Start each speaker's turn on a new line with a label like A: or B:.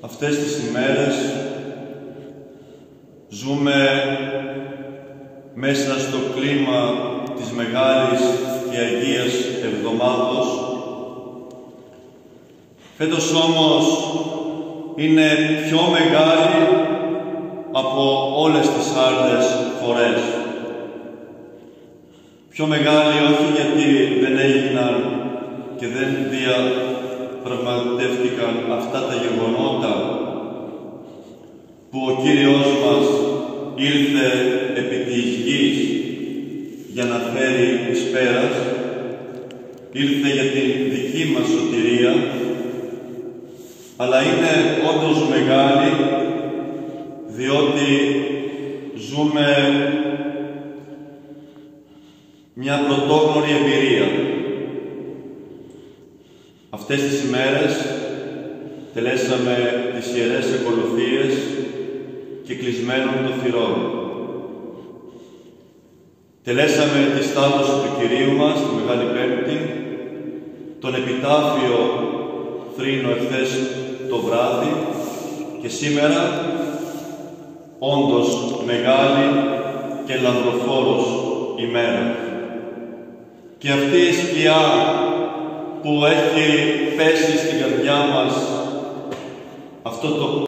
A: Αυτές τις ημέρες ζούμε μέσα στο κλίμα της Μεγάλης και Αγίας Εβδομάδος. Φέτος όμως είναι πιο μεγάλη από όλες τις άλλες φορές. Πιο μεγάλη όχι γιατί δεν έγιναν και δεν διαπραγματεύτηκαν αυτά τα γεγονότα που ο Κύριος μας ήλθε επί της γης για να φέρει εις πέρας, ήλθε για την δική μας σωτηρία, αλλά είναι όντως μεγάλη διότι ζούμε μια πρωτόγνωρη εμπειρία. Αυτές τις ημέρες τελέσαμε τις Ιερές Ακολουθίες και κλεισμένων των θυρών. Τελέσαμε τη σταύρωση του Κυρίου μας, τη Μεγάλη Πέμπτη, τον επιτάφιο θρήνο εχθές το βράδυ και σήμερα όντως μεγάλη και λαμπροφόρος ημέρα. Και αυτή η σκιά που έχει πέσει στην καρδιά μας, αυτό το